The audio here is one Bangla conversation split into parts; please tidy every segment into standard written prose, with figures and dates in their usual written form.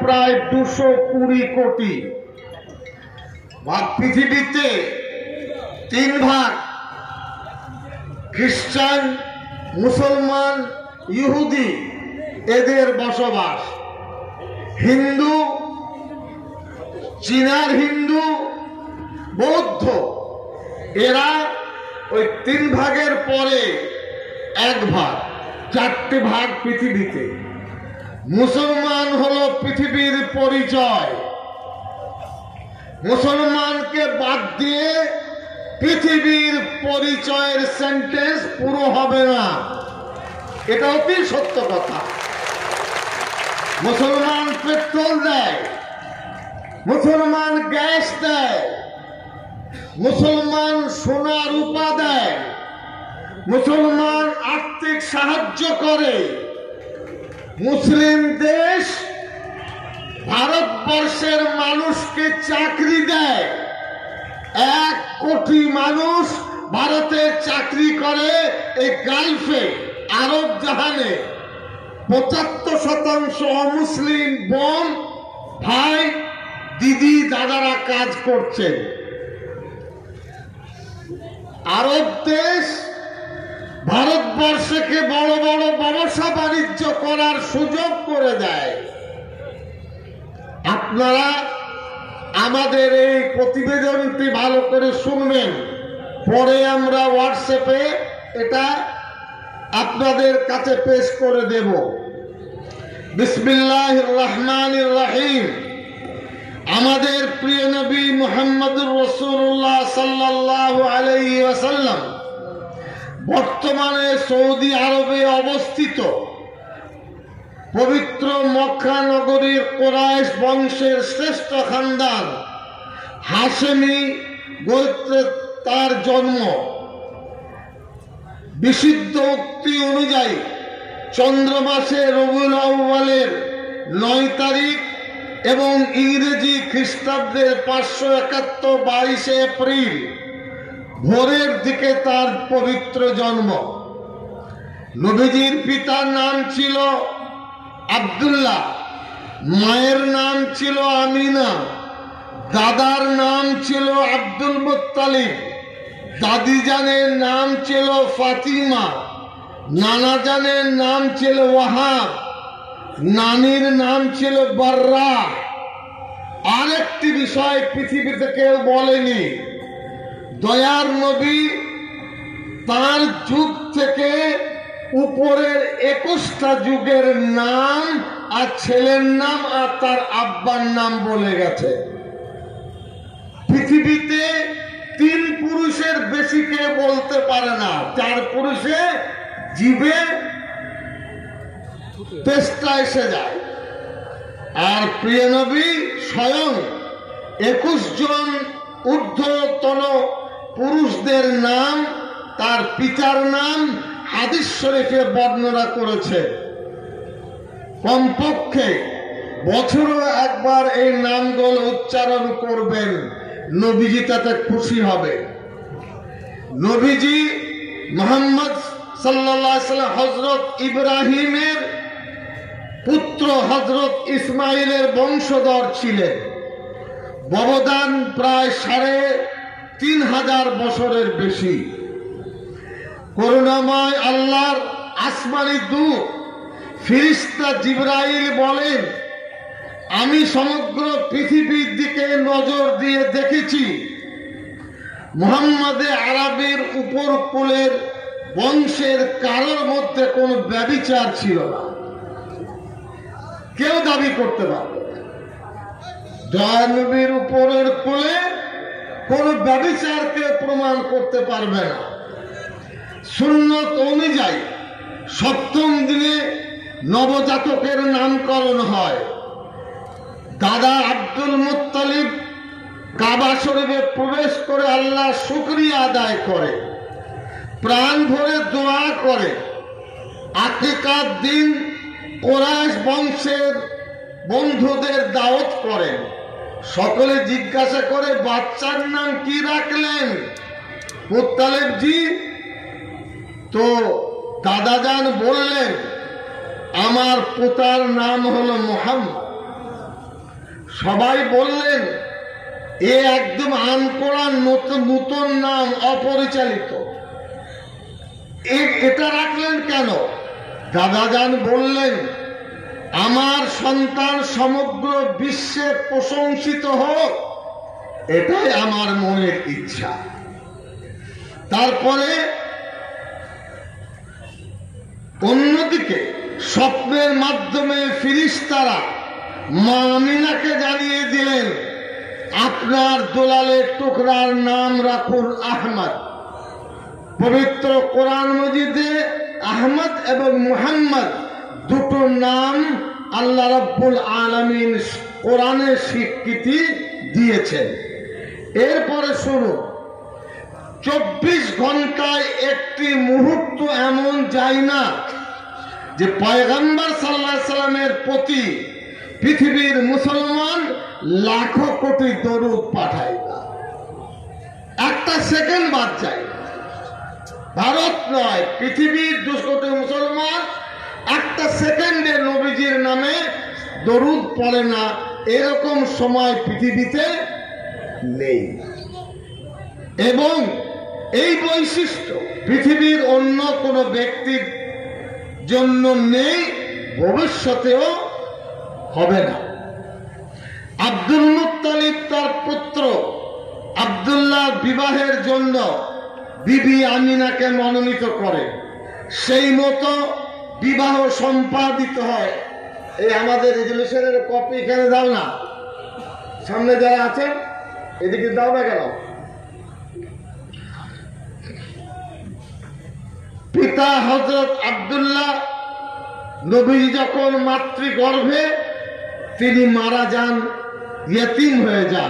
প্রায় 220 কোটি। পৃথিবীতে 3 ভাগ, খ্রিস্টান, মুসলমান, ইহুদি, এদের বসবাস। হিন্দু, চীনার হিন্দু, বৌদ্ধ, এরা ওই 3 ভাগের পরে 1 ভাগ, 4টে ভাগ পৃথিবীতে। মুসলমান হলো পৃথিবীর পরিচয়। মুসলমানকে বাদ দিয়ে পৃথিবীর পরিচয়ের সেন্টেন্স পুরো হবে না, এটা অতি সত্য কথা। মুসলমান পেট্রোল দেয়, মুসলমান গ্যাস দেয়, মুসলমান সোনা রূপা দেয়, মুসলমান আর্থিক সাহায্য করে। মুসলিম দেশ ভারতবর্ষের মানুষকে চাকরি দেয়। 1 কোটি মানুষ ভারতে চাকরি করে এই গালফে, আরব জাহানে। 75% অমুসলিম বোন, ভাই, দিদি, দাদারা কাজ করছেন। আরব দেশ ভারতবর্ষকে বড় বড় ব্যবসা বাণিজ্য করার সুযোগ করে দেয়। আপনারা আমাদের এই প্রতিবেদনটি ভালো করে শুনবেন, পরে আমরা হোয়াটসঅ্যাপে এটা আপনাদের কাছে পেশ করে দেব। বিসমিল্লাহির রহমানির রহিম। আমাদের প্রিয় নবী মুহাম্মদুর রাসূলুল্লাহ সাল্লাল্লাহু আলাইহি ওয়াসাল্লাম বর্তমানে সৌদি আরবে অবস্থিত পবিত্র মক্কা নগরীর কুরাইশ বংশের শ্রেষ্ঠ খানদান হাশেমি গোত্রে তার জন্ম। বিশুদ্ধ উক্তি অনুযায়ী চন্দ্র মাসে রবিউল আউয়ালের 9 তারিখ এবং ইংরেজি খ্রিস্টাব্দের 571 22 এপ্রিল ভোরের দিকে তার পবিত্র জন্ম। নবীজির পিতার নাম ছিল আব্দুল্লাহ, মায়ের নাম ছিল আমিনা, দাদার নাম ছিল আব্দুল মুত্তালিব, দাদি জানের নাম ছিল ফাতিমা, নানা জানের নাম ছিল ওয়াহাব, নানির নাম ছিল বাররা। আরেকটি বিষয় পৃথিবীতে কেউ বলেনি, দয়ার নবী তার যুগ থেকে উপরের 21টা যুগের নাম আর ছেলের নাম আর তার আব্বার নাম বলে গেছে। পৃথিবীতে 3 পুরুষের বেশি কে বলতে পারে না, 4 পুরুষে জিভে তেষ্টা এসে যায়। আর প্রিয় নবী স্বয়ং 21 জন ঊর্ধ্বতন পুরুষদের নাম, তার পিতার নাম হাদিস শরীফে বর্ণনা করেছে। কমপক্ষে বছরে একবার এই নামগুলো উচ্চারণ করবেন, নবীজি তাতে খুশি হবে। নবীজি মুহাম্মদ সাল্লাল্লাহু আলাইহি ওয়াসাল্লাম হযরত ইব্রাহিমের পুত্র হযরত ইসমাইলের বংশধর ছিলেন। ব্যবধান প্রায় 3500 বছরের বেশি। করুণাময় আল্লাহর আসমানি দূত ফেরেশতা জিবরাইল বলেন, আমি সমগ্র পৃথিবীর দিকে নজর দিয়ে দেখেছি, মুহাম্মদে আরবের উপরকুলের বংশের কারোর মধ্যে কোনো ব্যভিচার ছিল না। কেউ দাবি করতে পারবে না দয়ার নবীর উপরের কুলে কোনো ব্যভিচারকে প্রমাণ করতে পারবে না। সুন্নত অনুযায়ী 7ম দিনে নবজাতকের নামকরণ হয়। দাদা আব্দুল মুত্তালিব কাবা শরীফে প্রবেশ করে আল্লাহ শুকরিয়া আদায় করে, প্রাণ ভরে দোয়া করে। আকিকার দিন কুরাইশ বংশের বন্ধুদের দাওয়াত করেন। সকলে জিজ্ঞাসা করে, বাচ্চার নাম কি রাখলেন মুত্তালিব জি? তো দাদাজান বললেন, আমার পিতার নাম হলো মুহাম্মদ, সবাই বললেন এ একদম আনকোড়া নূতন নাম, অপরিচালিত, এটা রাখলেন কেন? দাদাজান বললেন আমার সন্তান সমগ্র বিশ্বে প্রশংসিত হোক, এটাই আমার মনের ইচ্ছা। তারপরে অন্যদিকে স্বপ্নের মাধ্যমে ফেরেশতারা মা আমিনাকে জানিয়ে দিলেন আপনার দুলালের টুকরার নাম রাখুন আহমদ। পবিত্র কোরআন মজিদে আহমদ এবং মুহাম্মদ দুটো নাম আল্লাহ রাব্বুল আলামিন কোরআনে স্বীকৃতি দিয়েছেন। এরপরে শুরু 24 ঘন্টায় একটি মুহূর্ত এমন যায় না যে পয়গম্বর সাল্লাল্লাহু আলাইহি সাল্লামের প্রতি পৃথিবীর মুসলমান লাখো কোটি দরুদ পাঠায় না, একটা সেকেন্ড বাদ যায়। ভারত নয়, পৃথিবীর 2 কোটি মুসলমান একটা সেকেন্ডে নবীজির নামে দরুদ পড়ে না, এরকম সময় পৃথিবীতে নেই। এবং এই বৈশিষ্ট্য পৃথিবীর অন্য কোনো ব্যক্তির জন্য নেই, ভবিষ্যতেও হবে না। আব্দুল মুত্তালিব তার পুত্র আব্দুল্লাহ বিবাহের জন্য বিবি আমিনাকে মনোনীত করে, সেই মতো বিবাহ সম্পাদিত হয়। এই আমাদের রেজুলেশনের কপি এখানে দাও না, সামনে যারা আছেন এদিকে দাও না কেন? পিতা হযরত আব্দুল্লাহ নবী যখন মাতৃগর্ভে তিনি মারা যান, ইয়েতিম হয়ে যান।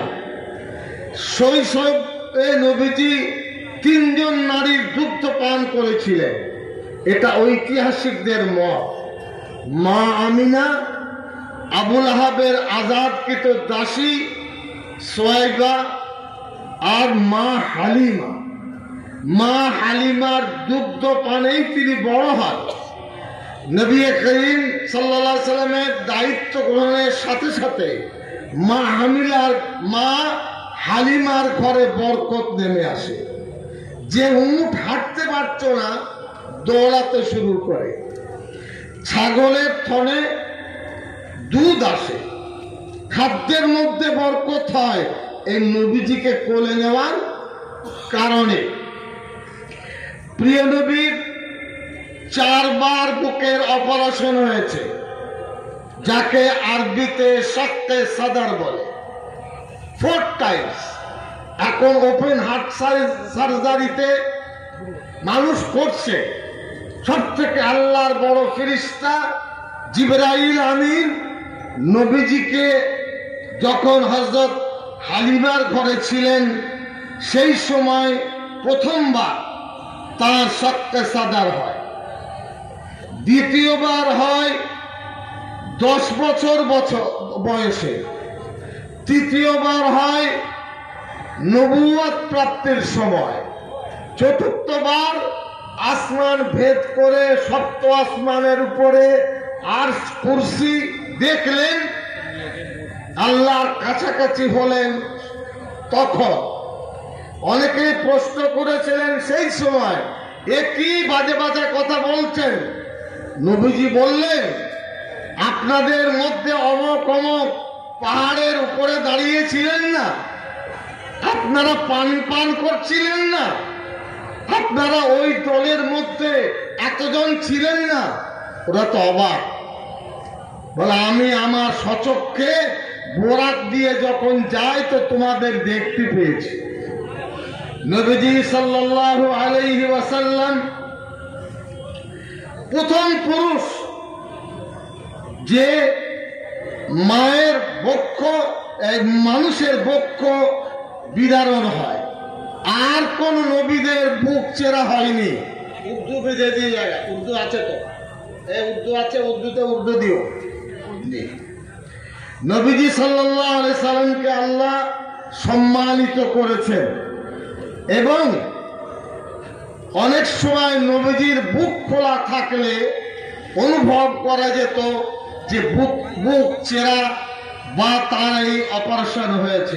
শৈশবে নবীজি 3 জন নারীর দুগ্ধ পান করেছিলেন, এটা ঐতিহাসিকদের মত। মা আমিনা, আবুল আহাবের আজাদকৃত দাসী সোয়াইবা আর মা হালিমা। মা হালিমার দুগ্ধ পানেই তিনি বড় হন। নবী করিম সাল্লাল্লাহু আলাইহি সাল্লামের দায়িত্ব গ্রহণের সাথে সাথে মা হালিমার ঘরে বরকত নেমে আসে। যে উট হাঁটতে পারত না দৌড়াতে শুরু করে, ছাগলের থনে দুধ আসে, খাদ্যের মধ্যে বরকত হয় এই নবীজিকে কোলে নেওয়ার কারণে। প্রিয় নবীর 4 বার বুকের অপারেশন হয়েছে, যাকে আরবিতে শক্কে সাদার বলে। 4 টাইমস। এখন ওপেন হার্ট সার্জারিতে মানুষ করছে। সবথেকে আল্লাহর বড় ফেরেশতা জিবরাইল আমিন নবীজিকে যখন হযরত হালিমার ঘরে ছিলেন সেই সময় প্রথমবার তার শক্কে সাদার হয়, দ্বিতীয়বার হয় 10 বছর বয়সে, তৃতীয়বার হয় নবুয়ত প্রাপ্তির সময়, চতুর্থবার আসমান ভেদ করে 7 আসমানের উপরে আরশ কুরসি দেখলেন, আল্লাহর কাছাকাছি হলেন। তখন অনেকেই প্রশ্ন করেছিলেন সেই সময় একই বাজে বাজে কথা বলছেন। নবীজি বললেন আপনাদের মধ্যে অমক অমক পাহাড়ের উপরে দাঁড়িয়েছিলেন না, আপনারা পান করছিলেন না, আপনারা ওই দলের মধ্যে এতজন ছিলেন না। ওরা তো অবাক, বলে আমি আমার সচক্ষে বোরাক দিয়ে যখন যাই তো তোমাদের দেখতে পেয়েছি। নবীজি সাল্লাল্লাহু আলাইহি ওয়াসাল্লাম প্রথম পুরুষ যে মায়ের বক্ষ মানুষের বক্ষ বিদারণ হয়। আর কোন নবীদের বুক চেরা হয়নি। উর্দু বেঁধে দিয়ে জায়গা, উর্দু আছে তো, উর্দু আছে, উর্দুতে উর্দু দিও। নবীজি সাল্লাল্লাহু আলাইহি সাল্লামকে আল্লাহ সম্মানিত করেছেন এবং অনেক সময় নবীজির বুক খোলা থাকলে অনুভব করা যেত যে বুক চেরা বা তার এই অপারেশন হয়েছে।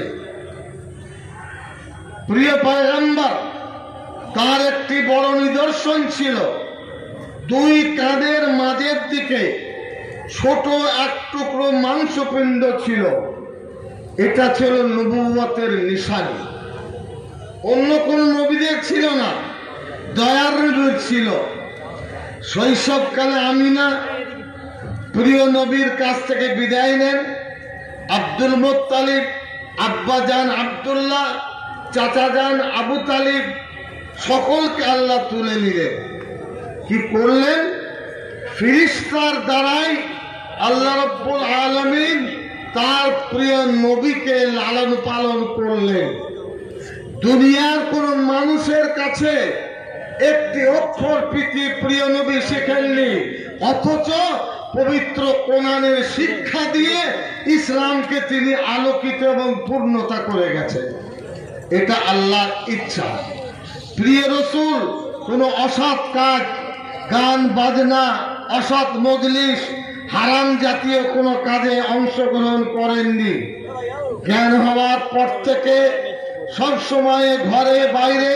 প্রিয় পয়গম্বর, তার একটি বড় নিদর্শন ছিল, দুই কাঁধের মাঝের দিকে ছোট এক টুকরো মাংসপিণ্ড ছিল। এটা ছিল নবুয়তের নিশানি। অন্য কোন নবীদের ছিল না, দয়ার নবীর ছিল। শৈশবকালে আমিনা প্রিয় নবীর কাছ থেকে বিদায় নেন। আব্দুল মুত্তালিব, আব্বাজান আব্দুল্লাহ, চাচাজান আবু তালিব সকলকে আল্লাহ তুলে নিলেন। কি করলেন? ফিরিস্তার দ্বারাই আল্লাহ রাব্বুল আলামিন তার প্রিয় নবীকে লালন পালন করলেন। দুনিয়ার কোন মানুষের কাছে একটি অক্ষর প্রিয় নবী শেখেননি, অথচ পবিত্র কোরআনের শিক্ষা দিয়ে ইসলামকে তিনি আলোকিত এবং পূর্ণতা করে গেছেন। এটা আল্লাহর ইচ্ছা। প্রিয় রাসূল কোন অসৎ কাজ, গান বাজনা, অসৎ মজলিস, হারাম জাতীয় কোনো কাজে অংশগ্রহণ করেননি। জ্ঞান হওয়ার পর থেকে সবসময় ঘরে বাইরে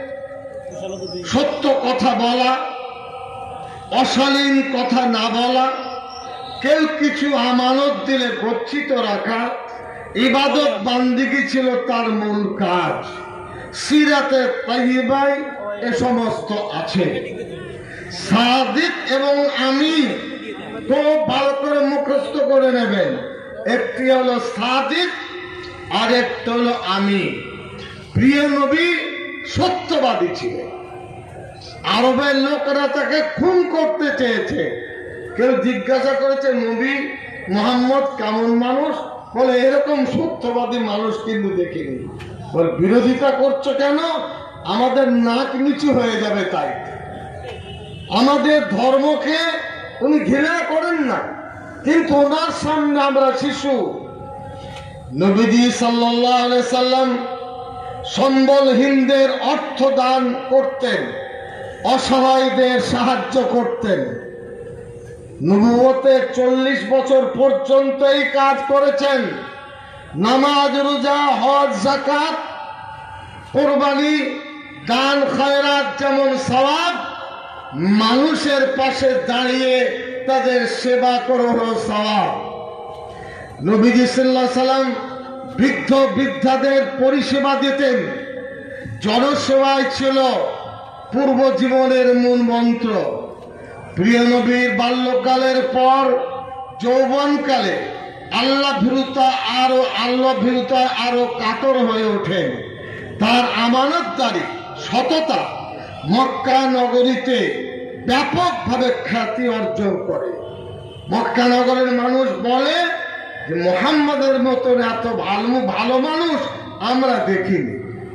সত্য কথা বলা, অশালীন কথা না বলা, কেউ কিছু আমানত দিলে গচ্ছিত রাখা, ইবাদত বান্দিগি ছিল তার মূল কাজ। সিরাতে তাইয়্যিবায় এ সমস্ত আছে। সাদিক এবং আমিন তো ভালো করে মুখস্থ করে নেবেন। একটি হলো সাদিক আর একটা হলো আমিন। প্রিয় নবী সত্যবাদী ছিলেন। আরবের লোকেরা তাকে খুন করতে চেয়েছে। কেউ জিজ্ঞাসা করেছে, নবী মুহাম্মদ কেমন মানুষ? বলে, এরকম সত্যবাদী মানুষ কিন্তু দেখিনি। বলে, বিরোধিতা করছো কেন? আমাদের নাক নিচু হয়ে যাবে তাই। আমাদের ধর্মকে উনি ঘৃণা করেন না, কিন্তু ওনার সামনে আমরা শিশু। নবীজি সাল্লাল্লাহু আলাইহি সাল্লাম সম্বলহীনদের অর্থ দান করতেন, অসহায়দের সাহায্য করতেন। নবুয়তের 40 বছর পর্যন্ত এই কাজ করেছেন। নামাজ, রোজা, হজ, যাকাত, কুরবানি, দান খয়রাত যেমন সওয়াব, মানুষের পাশে দাঁড়িয়ে তাদের সেবা করা হলো সওয়াব। নবীজি সাল্লাল্লাহু আলাইহি সাল্লাম বৃদ্ধ বৃদ্ধাদের পরিষেবা দিতেন। জনসেবাই ছিল পূর্ব জীবনের মূল মন্ত্র। প্রিয় নবীর বাল্যকালের পর যৌবনকালে আল্লাহ ভীরুতা আরো কাতর হয়ে ওঠেন। তার আমানতদারি, সততা মক্কা নগরীতে ব্যাপকভাবে খ্যাতি অর্জন করে। মক্কা নগরের মানুষ বলে যে মুহাম্মদের মতন এত ভালো মানুষ আমরা দেখিনি।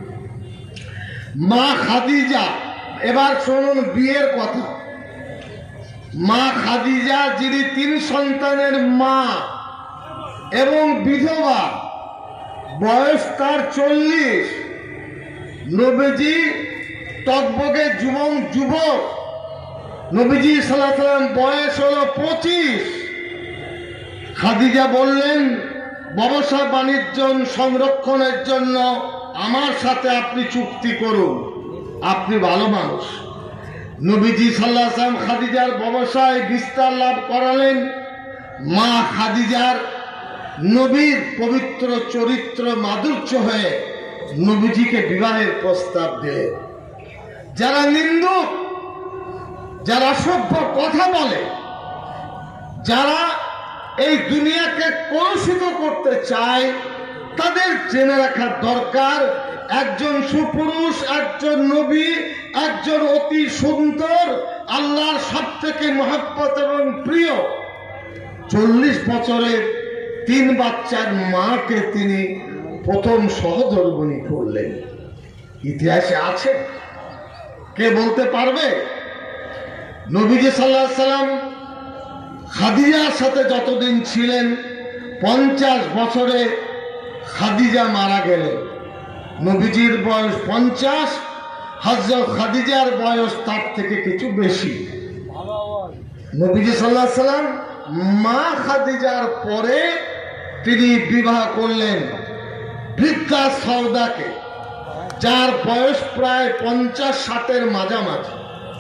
মা খাদিজা, এবার শুনুন বিয়ের কথা। মা খাদিজা, যিনি 3 সন্তানের মা এবং বিধবা, বয়স তার 40। নবীজি টকবগে যুবক। নবীজি সাল্লাল্লাহু আলাইহি সাল্লাম বয়স হলো 25। খাদিজা বললেন, ব্যবসা বাণিজ্য সংরক্ষণের জন্য আমার সাথে আপনি চুক্তি করুন, আপনি ভালো মানুষ। নবীজি সাল্লাল্লাহু আলাইহি সাল্লাম খাদিজার ব্যবসায় বিস্তার লাভ করালেন। মা খাদিজার নবীর পবিত্র চরিত্র মাধুর্য হয়ে নবীজিকে বিবাহের প্রস্তাব দিলেন। যারা নিন্দুক, যারা অসভ্য কথা বলে, যারা এই দুনিয়াকে কলুষিত করতে চায়, তাদের জেনে রাখা দরকার, একজন সুপুরুষ, একজন নবী, একজন অতি সুন্দর, আল্লাহর সবথেকে মহব্বত এবং প্রিয় 40 বছরের 3 বাচ্চার মাকে তিনি প্রথম সহধর্মিণী করলেন। ইতিহাসে আছে, কে বলতে পারবে? নবীজি সাল্লাল্লাহু আলাইহি সাল্লাম খাদিজার সাথে যতদিন ছিলেন, 50 বছরে খাদিজা মারা গেলেন। নবীজির বয়স 50, হযরত খাদিজার বয়স তার থেকে কিছু বেশি। নবীজি সাল্লাল্লাহু আলাইহি সাল্লাম মা খাদিজার পরে তিনি বিবাহ করলেন বৃদ্ধা সওদাকে, যার বয়স প্রায় 50-60-এর মাঝামাঝি,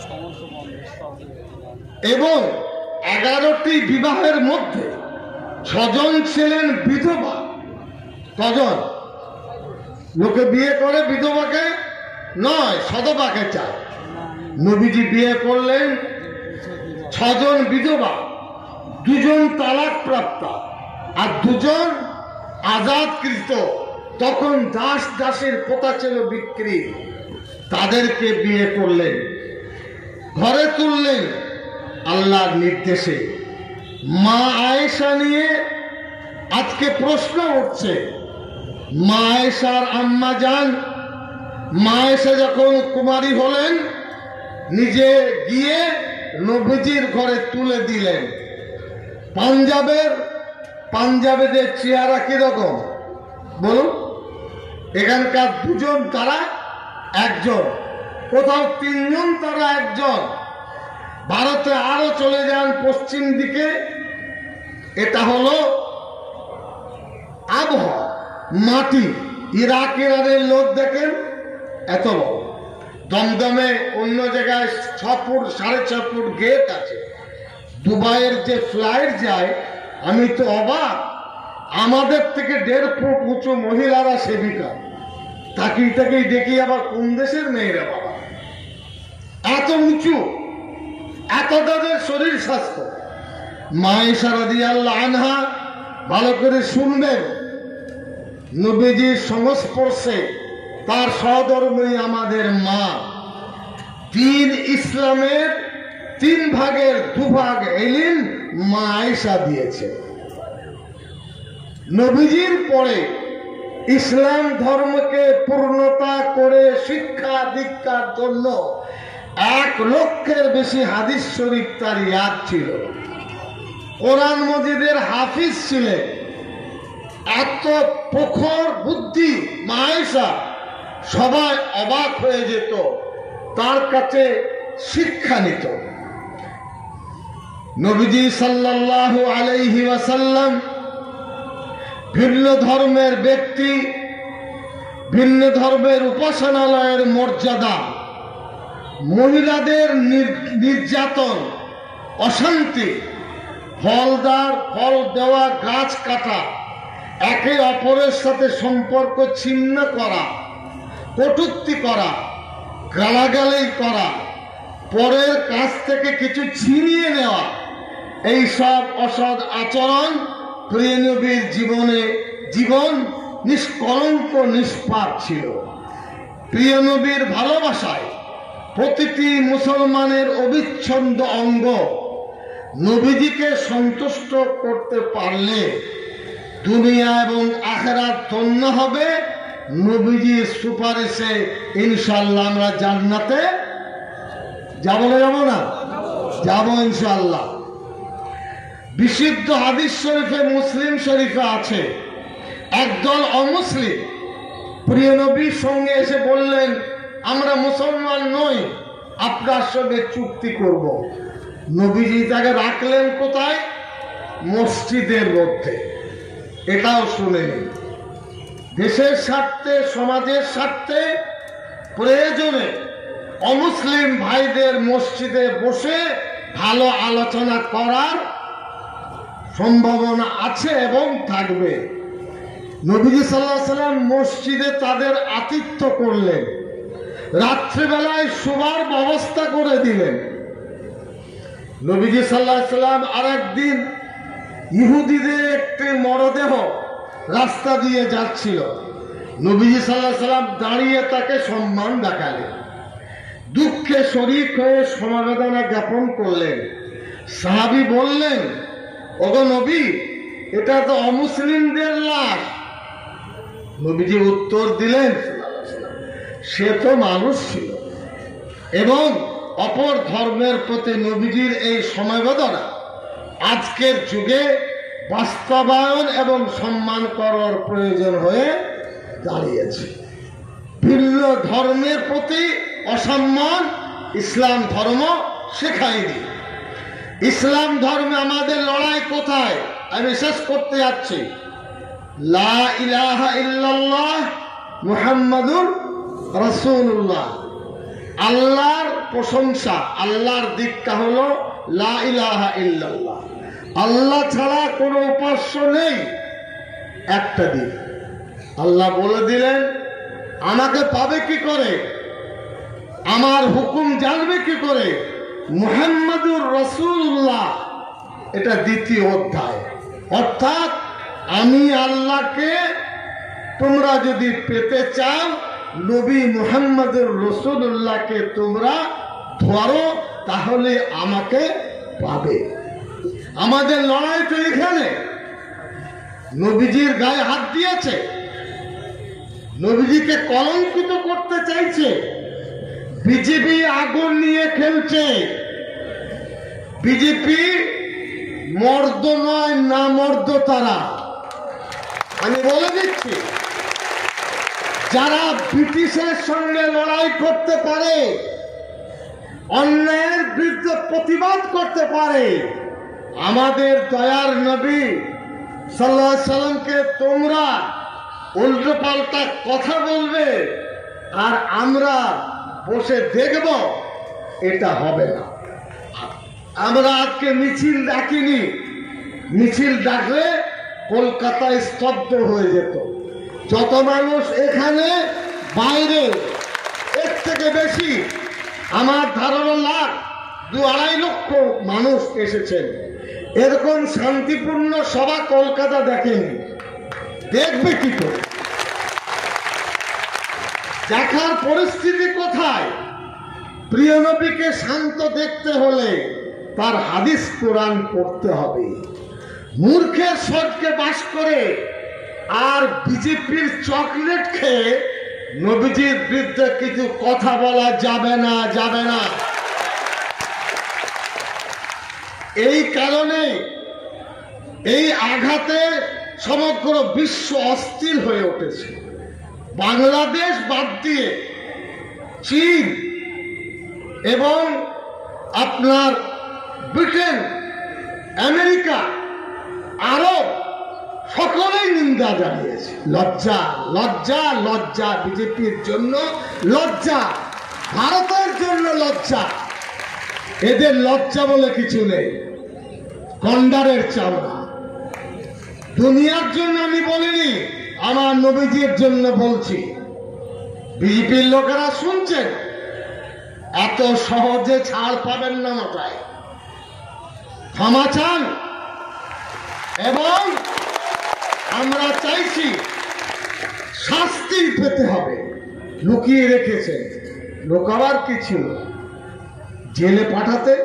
এবং 11টি বিবাহের মধ্যে 6 জন ছিলেন বিধবা। কজন লোকে বিয়ে করে বিধবাকে নয়, সধবাকে চায়। নবীজি বিয়ে করলেন 6 জন বিধবা, 2 জন তালাক প্রাপ্তা আর 2 জন আজাদকৃত। তখন দাস দাসের প্রথা ছিল বিক্রি, তাদেরকে বিয়ে করলেন, ঘরে তুললেন আল্লাহর নির্দেশে। মা আয়েশা নিয়ে আজকে প্রশ্ন উঠছে। মা আয়েশার আম্মা জান, মা আয়েশা যখন কুমারী হলেন, নিজে গিয়ে নবীজির ঘরে তুলে দিলেন। পাঞ্জাবের চেহারা কিরকম বলুন? এখানকার 2 জন তারা 1 জন, কোথাও 3 জন তারা 1 জন। ভারতে আরো চলে যান পশ্চিম দিকে, এটা হলো আবহাওয়া, মাটি। ইরাক ইরানের লোক দেখেন এত বড়, দমদমে অন্য জায়গায় 6 ফুট 6.5 ফুট গেট আছে। দুবাইয়ের যে ফ্লাইট যায়, আমি তো অবাক, আমাদের থেকে 1.5 ফুট উঁচু মহিলারা সেবিকা। তাকিয়ে দেখি আবার কোন দেশের মেয়েরা বাবা, এত উঁচু, এত তাদের শরীর স্বাস্থ্য। মা আয়েশা রাদিয়াল্লাহু আনহা, ভালো করে শুনবেন, নবীজির সংস্পর্শে তার সহধর্মী আমাদের মা। ইসলামের 3 ভাগের 2 ভাগ এলিম মা আয়েশা দিয়েছে। নবীজির পরে ইসলাম ধর্মকে পূর্ণতা করে শিক্ষা দীক্ষার জন্য 1 লক্ষের বেশি হাদিস শরীফ তার ইয়াদ ছিল। কোরআন মজিদের হাফিজ ছিলেন। এত প্রখর বুদ্ধি মা আয়েশা, সবাই অবাক হয়ে যেত, তার কাছে শিক্ষা নিত। নবীজি সাল্লাল্লাহু আলাইহি ওয়াসাল্লাম ভিন্ন ধর্মের ব্যক্তি, ভিন্ন ধর্মের উপাসনালয়ের মর্যাদা, মহিলাদের নির্যাতন, অশান্তি, ফল দেওয়া গাছ কাটা, একে অপরের সাথে সম্পর্ক ছিন্ন করা, কটূক্তি করা, গালাগালি করা, পরের কাছ থেকে কিছু ছিনিয়ে নেওয়া, এই সব অসৎ আচরণ প্রিয় নবীর জীবন নিষ্কলঙ্ক নিষ্পাপ ছিল। প্রিয় নবীর ভালোবাসায় প্রতিটি মুসলমানের অবিচ্ছেদ্য অঙ্গ। নবীজিকে সন্তুষ্ট করতে পারলে দুনিয়া এবং আখিরাত ধন্য হবে। নবীজির সুপারিশে ইনশাআল্লাহ আমরা জান্নাতে যাব না? যাব ইনশাআল্লাহ। বিশুদ্ধ হাদিস শরীফে, মুসলিম শরীফে আছে, একদল অমুসলিম প্রিয় নবীর সঙ্গে এসে বললেন, আমরা মুসলমান নই, আপনার সঙ্গে চুক্তি করব। নবীজি তাকে রাখলেন কোথায়? মসজিদের মধ্যে। এটাও শুনে নিন। দেশের স্বার্থে, সমাজের স্বার্থে, প্রয়োজনে অমুসলিম ভাইদের মসজিদে বসে ভালো আলোচনা করার সম্ভাবনা আছে এবং থাকবে। নবীজি সাল্লাল্লাহু আলাইহি ওয়াসাল্লাম মসজিদে তাদের আতিথ্য করলেন, রাত্রিবেলায় শোবার ব্যবস্থা করে দিলেন। নবীজি সাল্লাল্লাহু আলাইহি ওয়াসাল্লাম আরেকদিন ইহুদিদের একটি মরদেহ রাস্তা দিয়ে যাচ্ছিল। নবীজি সাল্লাল্লাহু আলাইহি ওয়াসাল্লাম দাঁড়িয়ে তাকে সম্মান দেখালেন, দুঃখে শরীক হয়ে সমবেদনা জ্ঞাপন করলেন। সাহাবী বললেন, ওগো নবী, এটা তো অমুসলিমদের লাশ। নবীজি উত্তর দিলেন, সে তো মানুষ ছিল, এবং অপর ধর্মের প্রতি নবীজির এই সমবেদনা আজকের যুগে বাস্তবায়ন এবং সম্মান করার প্রয়োজন হয়ে দাঁড়িয়েছে। ভিন্ন ধর্মের প্রতি অসম্মান ইসলাম ধর্ম শেখায়নি। ইসলাম ধর্মে আমাদের লড়াই কোথায়? আমি শেষ করতে যাচ্ছি। লা ইলাহা ইল্লাল্লাহ মুহাম্মাদুর রাসূলুল্লাহ। আল্লাহর প্রশংসা, আল্লাহর দিকটা হলো লা ইলাহা ইল্লাল্লাহ। আল্লাহ ছাড়া কোনো উপাস্য নেই, একটা দিক। আল্লাহ বলে দিলেন আমাকে পাবে কি করে, আমার হুকুম জানবে কি করে, মুহাম্মাদুর রাসূলুল্লাহ, এটা দ্বিতীয় অধ্যায়। অর্থাৎ আমি আল্লাহকে তোমরা যদি পেতে চাও, নবী মুহাম্মাদুর রাসূলুল্লাহকে তোমরা ধরো, তাহলে আমাকে পাবে। আমাদের লড়াই তো এখানে। নবীজির গায়ে হাত দিয়েছে, নবীজিকে কলঙ্কিত করতে চাইছে, বিজেপি আগুন নিয়ে খেলছে। বিজেপি মর্দ নয়, না মর্দ তারা। আমি বলে দিচ্ছি, যারা ব্রিটিশের সঙ্গে লড়াই করতে পারে, অন্যায়ের বিরুদ্ধে প্রতিবাদ করতে পারে, আমাদের দয়ার নবী সাল্লাল্লাহু আলাইহি সাল্লামকে তোমরা উল্টো পাল্টা কথা বলবে আর আমরা বসে দেখব, এটা হবে না। আমরা আজকে মিছিল ডাকিনি, মিছিল ডাকলে কলকাতায় স্তব্ধ হয়ে যেত। যত মানুষ এখানে, বাইরে এর থেকে বেশি, আমার ধারণা লাখ, 2-2.5 লক্ষ মানুষ এসেছেন। এরকম শান্তিপূর্ণ সভা কলকাতা দেখেনি, দেখবে কি করে? দেখার পরিস্থিতি কোথায়? প্রিয় নবীকে শান্ত দেখতে হলে তার হাদিস কোরআন পড়তে হবে। মূর্খের স্বর্গে বাস করে আর বিজেপির চকলেট খেয়ে নবীজির বিরুদ্ধে কিছু কথা বলা যাবে না, যাবে না। এই কারণে এই আঘাতে সমগ্র বিশ্ব অস্থির হয়ে উঠেছে। বাংলাদেশ বাদ দিয়ে চীন এবং আপনার ব্রিটেন, আমেরিকা, আরব সকলেই নিন্দা জানিয়েছে। লজ্জা, লজ্জা, লজ্জা। বিজেপির জন্য লজ্জা, ভারতের জন্য লজ্জা। এদের লজ্জা বলে কিছু নেই, গন্ডারের চামড়া। দুনিয়ার জন্য আমি বলিনি, আমার নবীজির জন্য বলছি। বিজেপির লোকেরা শুনছেন, এত সহজে ছাড় পাবেন না মাথায়। ক্ষমা চান, এবং আমরা চাইছি শাস্তি পেতে হবে। লুকিয়ে রেখেছে, লোকাবার কি ছিল? জেলে পাঠাতে,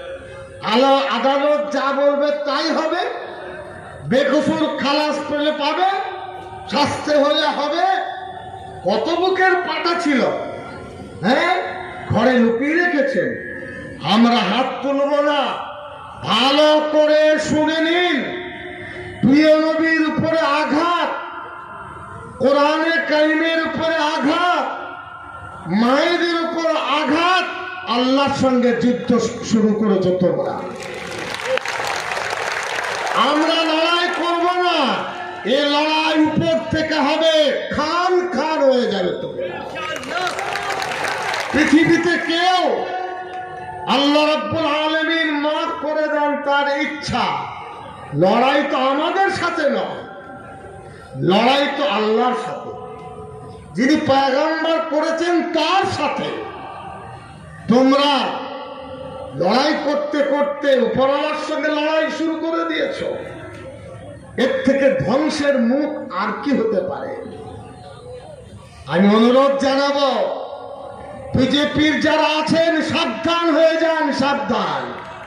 আদালত যা বলবে তাই হবে। বেকসুর খালাস পেলে পাবে, শাস্তি হলে হবে। কত বুকের পাটা ছিল, হ্যাঁ, ঘরে লুকিয়ে রেখেছেন। আমরা হাত তুলব না। ভালো করে শুনে নিন, প্রিয় নবীর উপরে আঘাত, কোরআনে কারিমের উপরে আঘাত, মায়েদের উপর আঘাত, আল্লাহর সঙ্গে যুদ্ধ শুরু করেছে তোমরা। আমরা লড়াই করব না, এ লড়াই উপর থেকে হবে, খান খান হয়ে যাবে তোমরা। পৃথিবীতে কেউ আল্লাহ রাব্বুল আলামিন মাফ করে দেন তার ইচ্ছা। লড়াই তো আমাদের সাথে নয়, লড়াই তো আল্লাহর সাথে, যিনি পয়গম্বর করেছেন তার সাথে। তোমরা লড়াই করতে করতে উপরওয়ালার সঙ্গে লড়াই শুরু করে দিয়েছ। এর থেকে ধ্বংসের মুখ আর কি হতে পারে? আমি অনুরোধ জানাবো, বিজেপির যারা আছেন সাবধান হয়ে যান, সাবধান।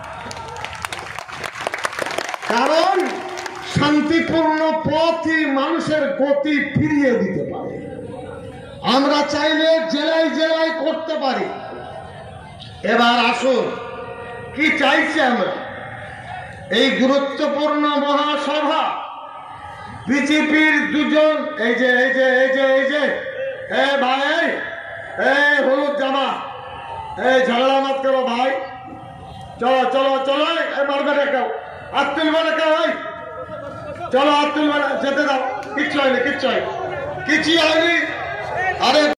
কারণ শান্তিপূর্ণ পথই মানুষের গতি ফিরিয়ে দিতে পারে। আমরা চাইলে জেলায় জেলায় করতে পারি। এবার আসুন, কি চাইছি আমরা? এই গুরুত্বপূর্ণ মহাসভা বিজেপির দুজন, এই যে এই যে এই যে এই যে ভাই, হলুদ জামা, ঝগড়া মত করো ভাই, চলো চলো চলো, মারবে রেখো, হাত তুলবে রেখো, চলো হাত তুলবে, যেতে দাও। কিচ্ছু হয়নি, কিচ্ছু হয়নি, কিছুই হয়নি। আরে